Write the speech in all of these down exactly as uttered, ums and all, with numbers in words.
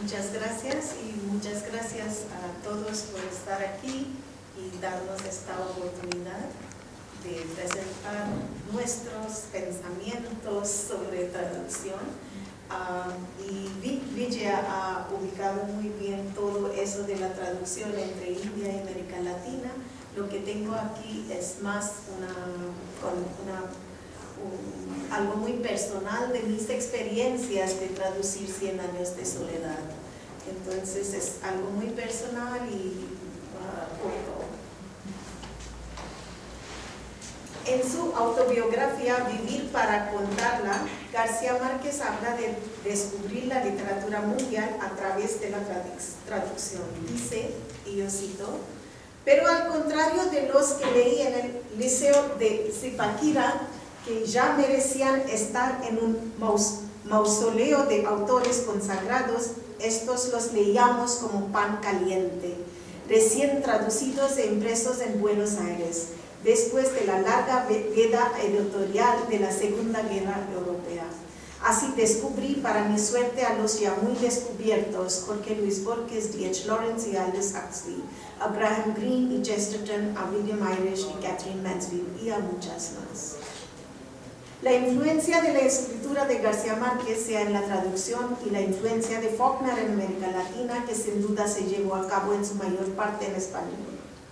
Muchas gracias y muchas gracias a todos por estar aquí y darnos esta oportunidad de presentar nuestros pensamientos sobre traducción. Uh, y Vijaya ha ubicado muy bien todo eso de la traducción entre India y América Latina. Lo que tengo aquí es más una, con una, un, algo muy personal de mis experiencias de traducir Cien años de soledad. Entonces es algo muy personal y uh, corto. En su autobiografía Vivir para contarla, García Márquez habla de descubrir la literatura mundial a través de la traducción. Dice, y yo cito, pero al contrario de los que leí en el Liceo de Zipaquirá, que ya merecían estar en un maus mausoleo de autores consagrados, estos los leíamos como pan caliente, recién traducidos e impresos en Buenos Aires, después de la larga veda editorial de la Segunda Guerra Europea. Así descubrí para mi suerte a los ya muy descubiertos Jorge Luis Borges, D H Lawrence y Aldous Huxley, a Graham Greene y Chesterton, a William Irish y Catherine Mansfield y a muchas más. La influencia de la escritura de García Márquez, sea en la traducción, y la influencia de Faulkner en América Latina, que sin duda se llevó a cabo en su mayor parte en español.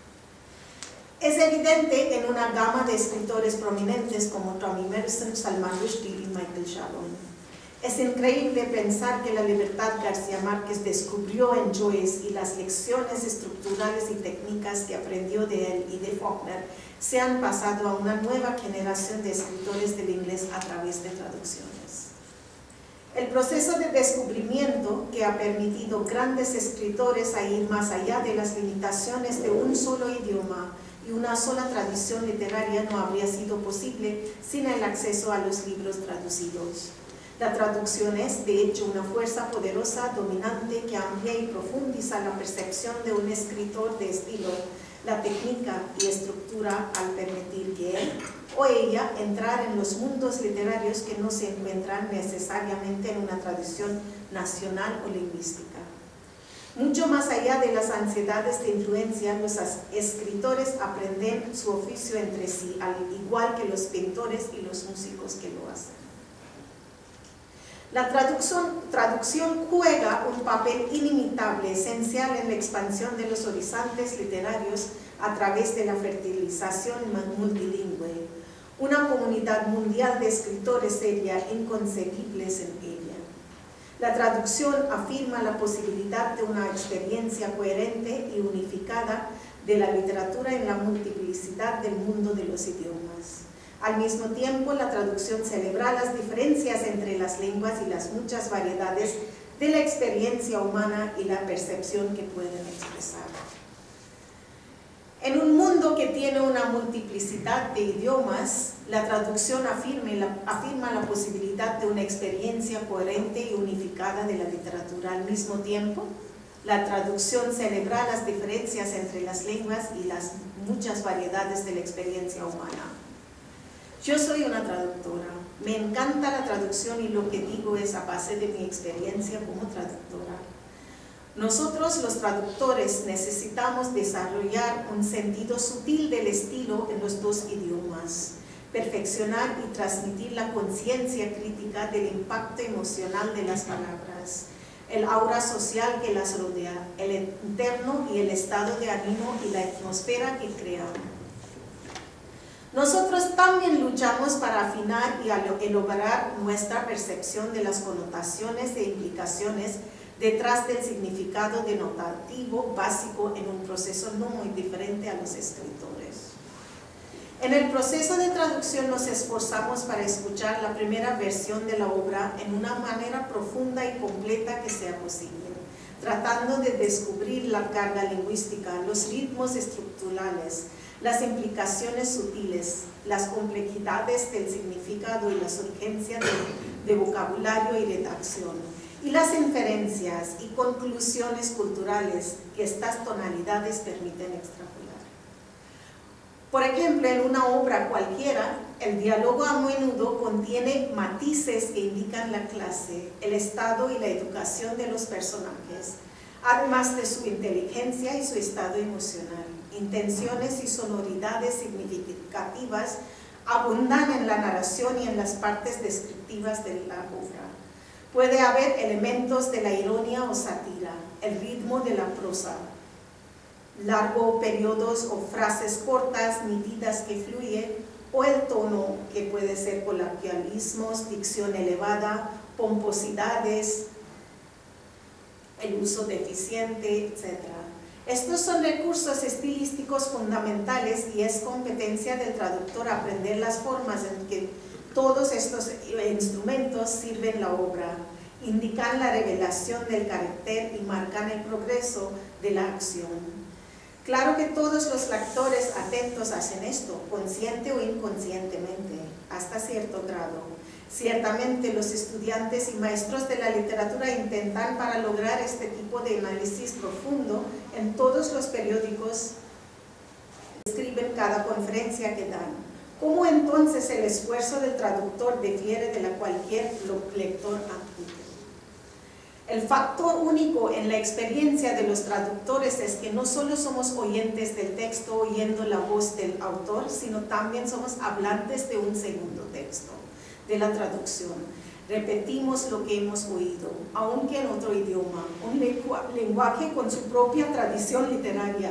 Es evidente en una gama de escritores prominentes como Toni Morrison, Salman Rushdie y Michael Chabon. Es increíble pensar que la libertad García Márquez descubrió en Joyce y las lecciones estructurales y técnicas que aprendió de él y de Faulkner se han pasado a una nueva generación de escritores del inglés a través de traducciones. El proceso de descubrimiento que ha permitido grandes escritores a ir más allá de las limitaciones de un solo idioma y una sola tradición literaria no habría sido posible sin el acceso a los libros traducidos. La traducción es, de hecho, una fuerza poderosa, dominante, que amplía y profundiza la percepción de un escritor de estilo, la técnica y estructura al permitir que él o ella entrar en los mundos literarios que no se encuentran necesariamente en una tradición nacional o lingüística. Mucho más allá de las ansiedades de influencia, los escritores aprenden su oficio entre sí, al igual que los pintores y los músicos que lo hacen. La traducción, traducción juega un papel inimitable, esencial en la expansión de los horizontes literarios a través de la fertilización multilingüe. Una comunidad mundial de escritores sería inconcebibles en ella. La traducción afirma la posibilidad de una experiencia coherente y unificada de la literatura en la multiplicidad del mundo de los idiomas. Al mismo tiempo, la traducción celebra las diferencias entre las lenguas y las muchas variedades de la experiencia humana y la percepción que pueden expresar. En un mundo que tiene una multiplicidad de idiomas, la traducción afirma la, afirma la posibilidad de una experiencia coherente y unificada de la literatura. Al mismo tiempo, la traducción celebra las diferencias entre las lenguas y las muchas variedades de la experiencia humana. Yo soy una traductora, me encanta la traducción y lo que digo es a base de mi experiencia como traductora. Nosotros los traductores necesitamos desarrollar un sentido sutil del estilo en los dos idiomas, perfeccionar y transmitir la conciencia crítica del impacto emocional de las palabras, el aura social que las rodea, el interno y el estado de ánimo y la atmósfera que crean. Nosotros también luchamos para afinar y elaborar nuestra percepción de las connotaciones e implicaciones detrás del significado denotativo básico en un proceso no muy diferente a los escritores. En el proceso de traducción nos esforzamos para escuchar la primera versión de la obra en una manera profunda y completa que sea posible, tratando de descubrir la carga lingüística, los ritmos estructurales, las implicaciones sutiles, las complejidades del significado y las urgencias de, de vocabulario y redacción, y las inferencias y conclusiones culturales que estas tonalidades permiten extrapolar. Por ejemplo, en una obra cualquiera, el diálogo a menudo contiene matices que indican la clase, el estado y la educación de los personajes, además de su inteligencia y su estado emocional. Intenciones y sonoridades significativas abundan en la narración y en las partes descriptivas de la obra. Puede haber elementos de la ironía o sátira, el ritmo de la prosa, largos periodos o frases cortas, nítidas que fluyen, o el tono que puede ser coloquialismos, dicción elevada, pomposidades, el uso deficiente, etcétera. Estos son recursos estilísticos fundamentales y es competencia del traductor aprender las formas en que todos estos instrumentos sirven la obra, indican la revelación del carácter y marcan el progreso de la acción. Claro que todos los lectores atentos hacen esto, consciente o inconscientemente, hasta cierto grado. Ciertamente los estudiantes y maestros de la literatura intentan para lograr este tipo de análisis profundo en todos los periódicos que escriben cada conferencia que dan. ¿Cómo entonces el esfuerzo del traductor difiere de la cualquier lector acuto? El factor único en la experiencia de los traductores es que no solo somos oyentes del texto oyendo la voz del autor, sino también somos hablantes de un segundo texto, de la traducción. Repetimos lo que hemos oído, aunque en otro idioma, un lenguaje con su propia tradición literaria,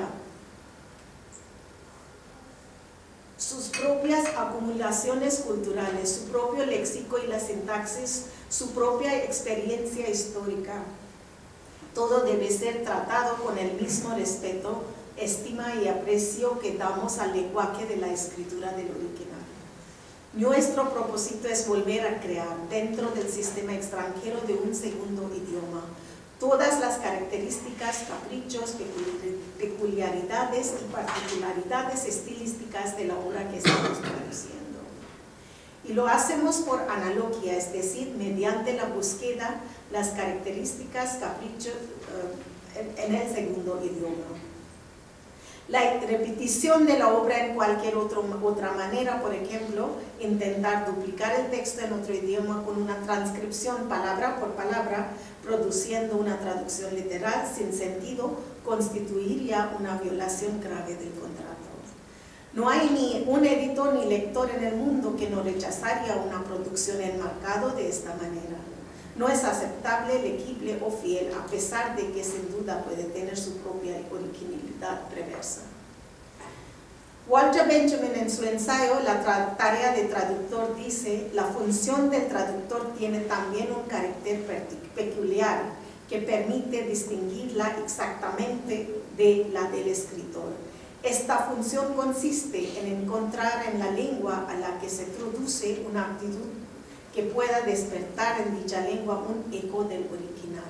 sus propias acumulaciones culturales, su propio léxico y la sintaxis, su propia experiencia histórica. Todo debe ser tratado con el mismo respeto, estima y aprecio que damos al lenguaje de la escritura del original. Nuestro propósito es volver a crear dentro del sistema extranjero de un segundo idioma todas las características, caprichos, peculiaridades y particularidades estilísticas de la obra que estamos traduciendo. Y lo hacemos por analogía, es decir, mediante la búsqueda las características, caprichos uh, en, en el segundo idioma. La repetición de la obra en cualquier otro, otra manera, por ejemplo, intentar duplicar el texto en otro idioma con una transcripción palabra por palabra, produciendo una traducción literal sin sentido, constituiría una violación grave del contrato. No hay ni un editor ni lector en el mundo que no rechazaría una producción enmarcada de esta manera. No es aceptable, legible o fiel, a pesar de que sin duda puede tener su propia originalidad reversa. Walter Benjamin en su ensayo La tarea de traductor dice: la función del traductor tiene también un carácter peculiar que permite distinguirla exactamente de la del escritor. Esta función consiste en encontrar en la lengua a la que se traduce una actitud que pueda despertar en dicha lengua un eco del original.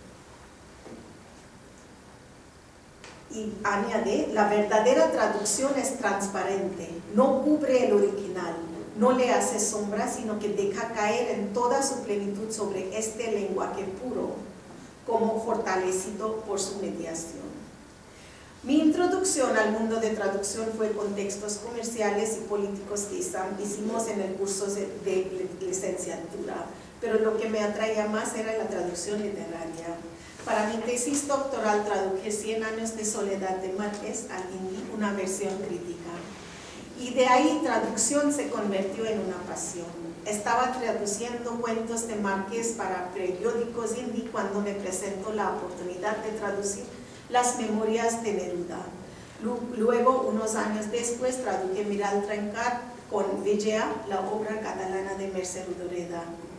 Y añade, la verdadera traducción es transparente, no cubre el original, no le hace sombra, sino que deja caer en toda su plenitud sobre este lenguaje puro, como fortalecido por su mediación. Mi introducción al mundo de traducción fue con textos comerciales y políticos que hicimos en el curso de licenciatura, pero lo que me atraía más era la traducción literaria. Para mi tesis doctoral traduje Cien años de soledad de Márquez al hindi, una versión crítica. Y de ahí traducción se convirtió en una pasión. Estaba traduciendo cuentos de Márquez para periódicos hindi cuando me presentó la oportunidad de traducir las memorias de Neruda. Luego, unos años después, traduje Miral Trencat con Vegea, la obra catalana de Mercè Rodoreda.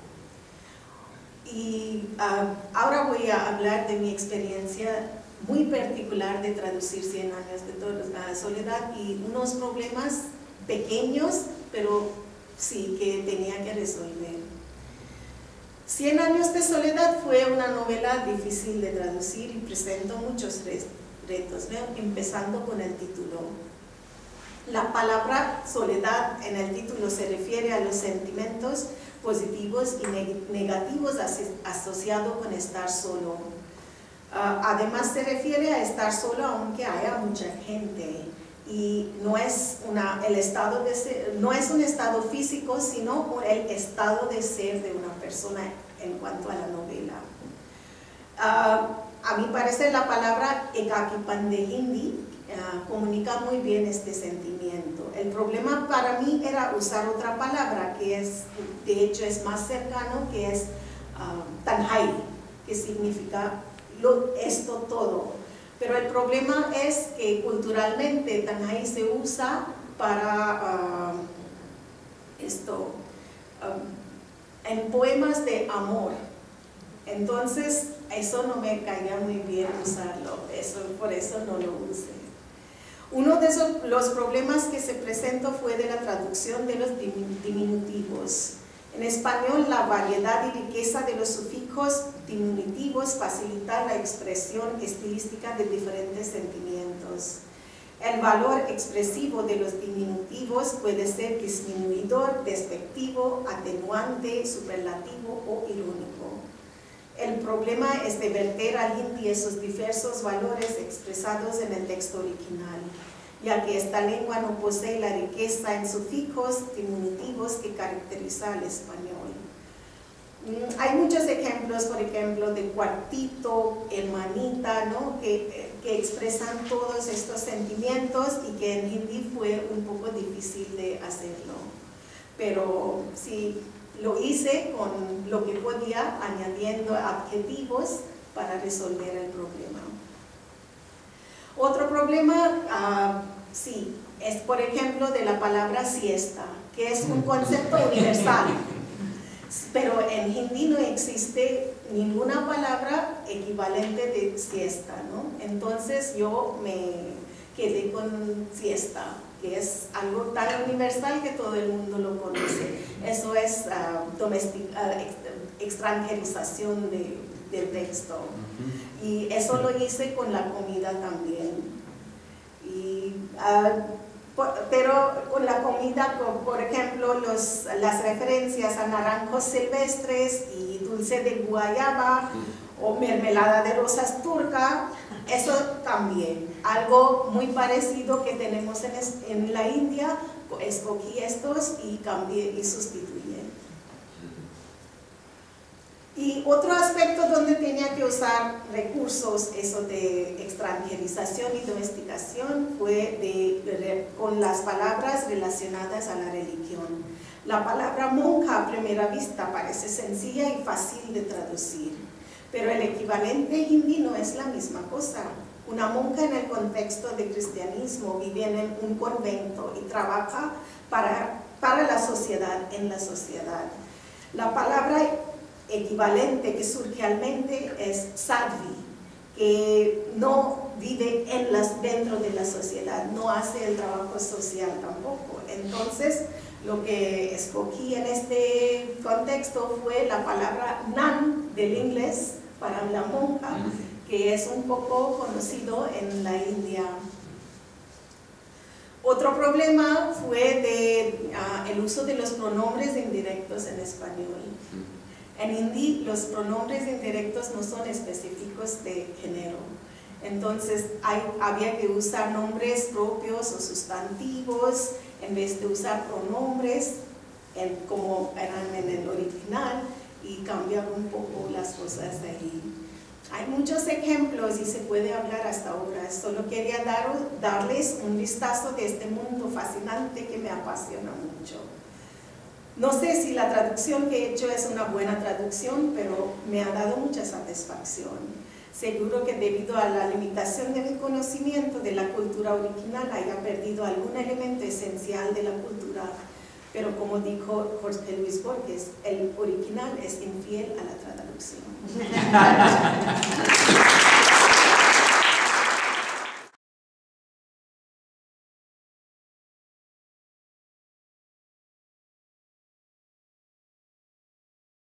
Y uh, ahora voy a hablar de mi experiencia muy particular de traducir Cien años de uh, soledad y unos problemas pequeños, pero sí que tenía que resolver. Cien años de soledad fue una novela difícil de traducir y presentó muchos retos, ¿no? Empezando con el título. La palabra soledad en el título se refiere a los sentimientos positivos y negativos asociados con estar solo. Uh, además se refiere a estar solo aunque haya mucha gente. y no es, una, el estado de ser, no es un estado físico, sino el estado de ser de una persona en cuanto a la novela. Uh, a mi parecer la palabra Ekakipan de Hindi uh, comunica muy bien este sentimiento. El problema para mí era usar otra palabra que es, de hecho es más cercano, que es uh, Tanhai, que significa lo, esto todo. Pero el problema es que culturalmente Tanhai se usa para uh, esto, um, en poemas de amor. Entonces, eso no me caía muy bien usarlo, eso, por eso no lo usé. Uno de esos, los problemas que se presentó fue de la traducción de los diminutivos. En español, la variedad y riqueza de los sufijos diminutivos facilita la expresión estilística de diferentes sentimientos. El valor expresivo de los diminutivos puede ser disminuidor, despectivo, atenuante, superlativo o irónico. El problema es de verter al hindi esos diversos valores expresados en el texto original, ya que esta lengua no posee la riqueza en sufijos diminutivos que caracteriza al español. Hay muchos ejemplos, por ejemplo, de cuartito, hermanita, ¿no? que, que expresan todos estos sentimientos y que en hindi fue un poco difícil de hacerlo. Pero sí, lo hice con lo que podía, añadiendo adjetivos para resolver el problema. Otro problema, uh, sí, es por ejemplo de la palabra siesta, que es un concepto universal, pero en hindi no existe ninguna palabra equivalente de siesta, ¿no? Entonces yo me quedé con siesta, que es algo tan universal que todo el mundo lo conoce. Eso es uh, domestic, uh, extranjerización de, del texto. Uh-huh. Y eso lo hice con la comida también. Y, uh, por, pero con la comida, por, por ejemplo, los, las referencias a naranjos silvestres y dulce de guayaba uh-huh. o mermelada de rosas turca, eso también, algo muy parecido que tenemos en, en la India, escogí estos y cambié y sustituí. Y otro aspecto donde tenía que usar recursos, eso de extranjerización y domesticación, fue de, de, con las palabras relacionadas a la religión. La palabra monja a primera vista parece sencilla y fácil de traducir, pero el equivalente hindi no es la misma cosa. Una monja en el contexto de cristianismo vive en un convento y trabaja para, para la sociedad, en la sociedad. La palabra equivalente que surge al mente es sadvi, que no vive en las, dentro de la sociedad, no hace el trabajo social tampoco. Entonces, lo que escogí en este contexto fue la palabra nan del inglés para la monja, que es un poco conocido en la India. Otro problema fue de, uh, el uso de los pronombres indirectos en español. En hindi los pronombres indirectos no son específicos de género. Entonces hay, había que usar nombres propios o sustantivos en vez de usar pronombres en, como eran en el original, y cambiar un poco las cosas de ahí. Hay muchos ejemplos y se puede hablar hasta ahora. Solo quería dar, darles un vistazo de este mundo fascinante que me apasiona mucho. No sé si la traducción que he hecho es una buena traducción, pero me ha dado mucha satisfacción. Seguro que debido a la limitación de mi conocimiento de la cultura original haya perdido algún elemento esencial de la cultura. Pero como dijo Jorge Luis Borges, el original es infiel a la traducción.